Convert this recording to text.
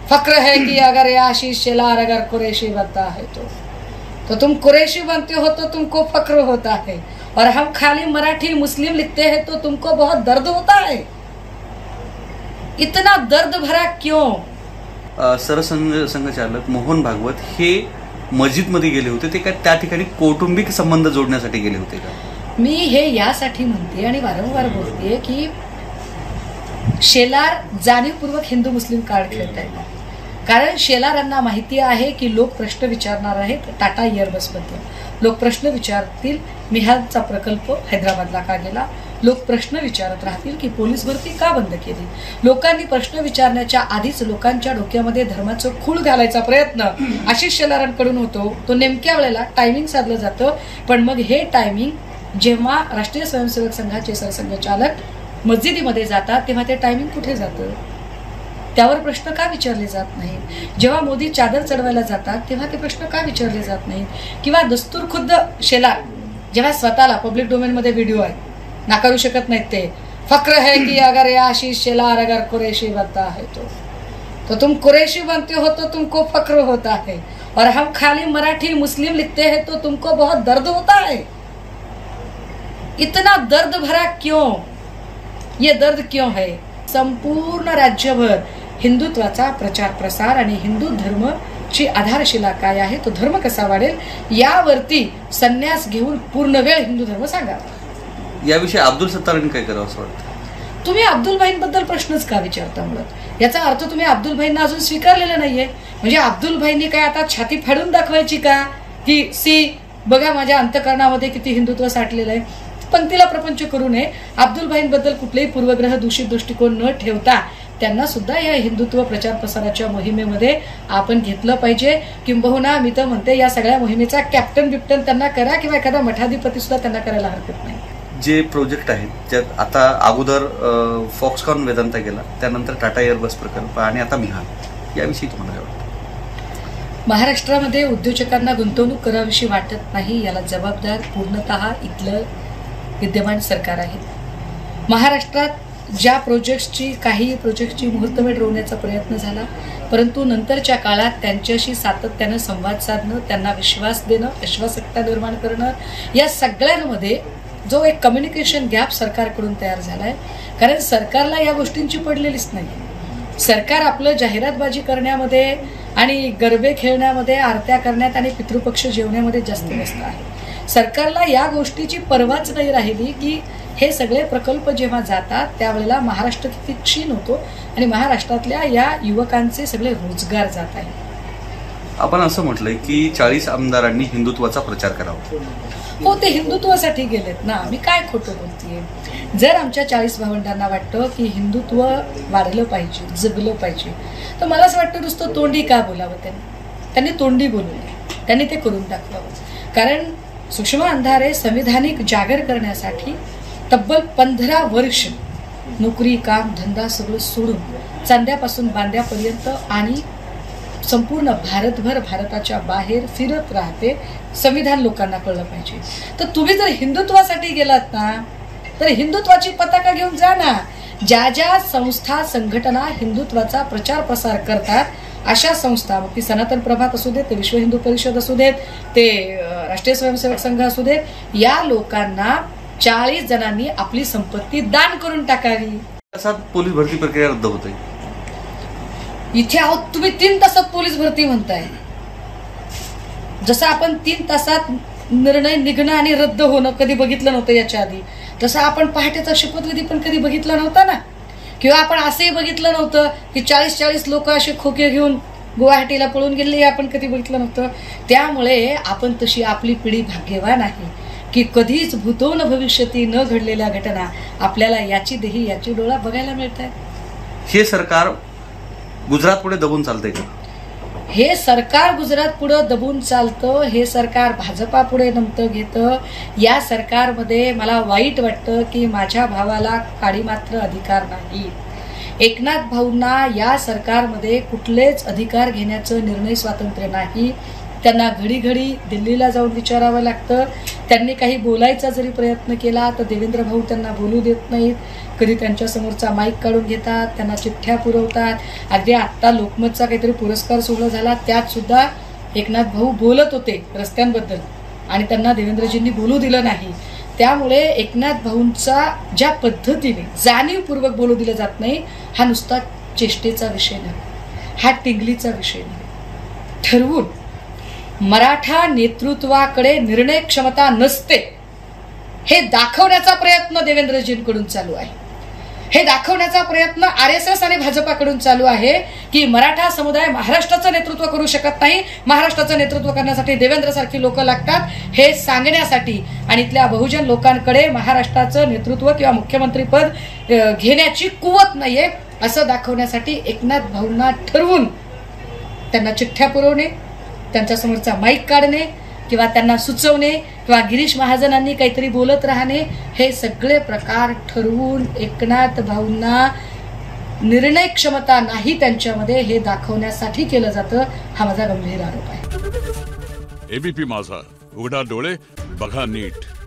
फक्र है कि अगर ये आशीष शेलार अगर कुरैशी बनता है तो तुम कुरैशी बनते हो तो तुमको फक्र होता है, और हम खाली मराठी मुस्लिम लिखते हैं तो तुमको बहुत दर्द होता है। इतना दर्द भरा क्यों? सरसंघचालक मोहन भागवत हे मस्जिदमध्ये गेले होते, ते काय त्या ठिकाणी कौटुंबिक संबंध जोडण्यासाठी गेले होते का? मी हे यासाठी म्हणते आणि वारंवार बोलते की शेलार जाणीवपूर्वक हिंदू मुस्लिम कार्ड खेळत आहेत, कारण शेलारांना माहिती आहे की लोक प्रश्न विचारणार आहेत टाटा एअरबस बद्दल, लोक प्रश्न विचारतील मिहानचा प्रकल्प हैदराबादला का गेला, लोक प्रश्न विचारत राहतील की पोलीस भरती का बंद केली। लोकांनी प्रश्न विचारण्याच्या आधीच लोकांच्या डोक्यामध्ये धर्माचं खूळ घालायचा प्रयत्न आशिष शेलारांकडून होतो, तो नेमक्या वेळेला टायमिंग साधलं जातं। पण मग हे टायमिंग जेव्हा राष्ट्रीय स्वयंसेवक संघाचे सरसंघचालक मस्जिदीमध्ये जातात तेव्हा ते टायमिंग कुठे जातं? त्यावर प्रश्न का विचारले जात नाही? जेव्हा मोदी चादर चढवायला जातात तेव्हा ते प्रश्न का विचारले जात नाही? किंवा दस्तूर खुद्द शेलार जेव्हा स्वतःला पब्लिक डोमेन मध्ये व्हिडिओ आहे, नाकारू शकत नाहीत ते, फक्र है कि अगर ये आशीष शेलार अगर कुरैशी बनता है तो तुम कुरैशी बनते हो तो तुमको फक्र होता है, और हम खाली मराठी मुस्लिम लिखते हैं तो तुमको बहुत दर्द होता है। इतना दर्द भरा क्यों? ये दर्द क्यों है? संपूर्ण राज्यभर हिंदुत्वाचा प्रचार प्रसार आणि हिंदू धर्मची आधारशिला काय आहे, तो धर्म कसा वाढेल यावरती संन्यास घेऊन पूर्ण वेळ हिंदू धर्म सांगावा। याविषयी अब्दुल सत्तारांनी काय करावं असं वाटतं? तुम्ही अब्दुल भाईंबद्दल प्रश्नच का विचारता? मुळात याचा अर्थ तुम्ही अब्दुल भाईंना अजून स्वीकारलेलं नाहीये। म्हणजे अब्दुल भाईंनी काय आता छाती फाडून दाखवायची का की सी बघा माझ्या अंतःकरणामध्ये किती हिंदुत्व साठलेलं आहे? पंक्तीला प्रपंच करू नये। अब्दुल भाईंबद्दल कुठलेही पूर्वग्रह दूषित दृष्टिकोन न ठेवता त्यांना सुद्धा या हिंदुत्व प्रचार प्रसाराच्या मोहिमेमध्ये आपण घेतलं पाहिजे। किंबहुना मी तर म्हणते या सगळ्या मोहिमेचा कॅप्टन बिप्टन त्यांना करा, किंवा एखादा मठाधिपती सुद्धा त्यांना करायला हरकत नाही। जे प्रोजेक्ट आहेत ज्यात आता अगोदर फॉक्सकॉन वेदांता गेला, त्यानंतर टाटा एअरबस प्रकल्प आणि आता मिहान, याविषयी तुम्हाला काय वाटतं? महाराष्ट्रामध्ये उद्योजकांना गुंतवणूक करावीशी वाटत नाही, याला जबाबदार पूर्णतः इथलं विद्यमान सरकार आहे। महाराष्ट्रात ज्या काही प्रोजेक्टची मुहूर्तमेढ रोवण्याचा प्रयत्न झाला, परंतु नंतरच्या काळात त्यांच्याशी सातत्यानं संवाद साधणं, त्यांना विश्वास देणं, आश्वासकता निर्माण करणं, या सगळ्यांमध्ये जो एक कम्युनिकेशन गॅप सरकारकडून तयार झालाय। कारण सरकारला या गोष्टींची पडलेलीच नाही। सरकार आपलं जाहिरातबाजी करण्यामध्ये आणि गरबे खेळण्यामध्ये, आरत्या करण्यात आणि पितृपक्ष जेवण्यामध्ये जास्त व्यस्त आहे। सरकारला या गोष्टीची पर्वाच नाही राहिली की हे सगळे प्रकल्प जेव्हा जातात त्यावेळेला महाराष्ट्र किती क्षीण होतो आणि महाराष्ट्रातल्या या युवकांचे सगळे रोजगार जात आहेत। आपण असं म्हटलंय की 40 आमदारांनी हिंदुत्वाचा प्रचार करावा। हो, ते हिंदुत्वासाठी गेलेत ना, मी काय खोटं बोलतेय? जर आमच्या 40 भावंडांना वाटतं की हिंदुत्व वाढलं पाहिजे, जगलं पाहिजे, तर मला असं वाटतं नुसतं तोंडी का बोलावं? त्यांनी तोंडी बोलवलं, त्यांनी ते करून दाखवावं। कारण सुषमा अंधारे संविधानिक जागर करण्यासाठी तब्बल 15 वर्ष नोकरी, काम, धंदा सगळं सोडून चांद्यापासून बांद्यापर्यंत आणि संपूर्ण भारतभर भारताच्या बाहेर फिरत राहते। संविधान लोकांना कळलं पाहिजे। तर तुम्ही जर हिंदुत्वासाठी गेलात ना, तर हिंदुत्वाची पताका घेऊन जा ना। ज्या ज्या संस्था संघटना हिंदुत्वाचा प्रचार प्रसार करतात अशा संस्था, मग ती सनातन प्रभात असू देत, ते विश्व हिंदू परिषद असू देत, ते राष्ट्रीय स्वयंसेवक संघ असू देत, या लोकांना 40 जणांनी आपली संपत्ती दान करून टाकावी। पोलीस भरती प्रक्रिया रद्द होते इथे आहोत तुम्ही 3 तासात पोलीस भरती म्हणताय। जसं आपण 3 तासात निर्णय निघणं आणि रद्द होणं कधी बघितलं नव्हतं याच्या आधी, तसं आपण पहाटेचा शपथविधी पण कधी बघितला नव्हता ना, किंवा आपण असंही बघितलं नव्हतं की 40 लोक असे खोके घेऊन गुवाहाटीला पळून गेले, आपण कधी बघितलं नव्हतं। त्यामुळे आपण तशी आपली पिढी भाग्यवान आहे की कधीच भूतो न भविष्यती न घडलेल्या घटना आपल्याला याची देही याची डोळा बघायला मिळत आहे। हे सरकार गुजरात पुढे दबून चालतंय का? हे सरकार गुजरात पुढे दबून चालतं, हे सरकार भाजपा पुढे नमतं घेतं। या सरकारमध्ये मला वाईट वाटतं की माझ्या भावाला काडी मात्र अधिकार नाही। एकनाथ भाऊंना या सरकारमध्ये कुठलेच अधिकार घेण्याचं निर्णय स्वातंत्र्य नाही। त्यांना घडी घडी दिल्लीला जाऊन विचारावं लागतं. त्यांनी काही बोलायचा जरी प्रयत्न केला तर देवेंद्र भाऊ त्यांना बोलू देत नाहीत. कधी त्यांच्यासमोरचा माईक काढून घेतात, त्यांना चिठ्ठ्या पुरवतात. अगदी आत्ता लोकमतचा काहीतरी पुरस्कार सोहळा झाला, त्यात सुद्धा एकनाथ भाऊ बोलत होते रस्त्यांबद्दल आणि त्यांना देवेंद्रजींनी बोलू दिलं नाही. त्यामुळे एकनाथ भाऊंचा ज्या पद्धतीने जाणीवपूर्वक बोलू दिलं जात नाही, हा नुसता चेष्टेचा विषय नाही, हा टिंगलीचा विषय नाही. ठरवून मराठा नेतृत्वाकडे निर्णय क्षमता नसते हे दाखवण्याचा प्रयत्न देवेंद्रजींकडून चालू आहे. हे दाखवण्याचा प्रयत्न RSS आणि भाजपाकडून चालू आहे की मराठा समुदाय महाराष्ट्राचं नेतृत्व करू शकत नाही, महाराष्ट्राचं नेतृत्व करण्यासाठी देवेंद्र सारखी लोक लागतात, हे सांगण्यासाठी आणि इथल्या बहुजन लोकांकडे महाराष्ट्राचं नेतृत्व किंवा मुख्यमंत्री पद घेण्याची कुवत नाहीये असं दाखवण्यासाठी एकनाथ भाऊंना ठरवून त्यांना चिठ्ठ्या पुरवणे, त्यांच्यासमोरचा माईक काढणे किंवा त्यांना सुचवणे किंवा गिरीश महाजनांनी काहीतरी बोलत राहणे, हे सगळे प्रकार ठरवून एकनाथ भाऊंना निर्णय क्षमता नाही त्यांच्यामध्ये हे दाखवण्यासाठी केलं जातं. हा माझा गंभीर आरोप आहे. ABP माझा, उघडा डोळे बघा नीट.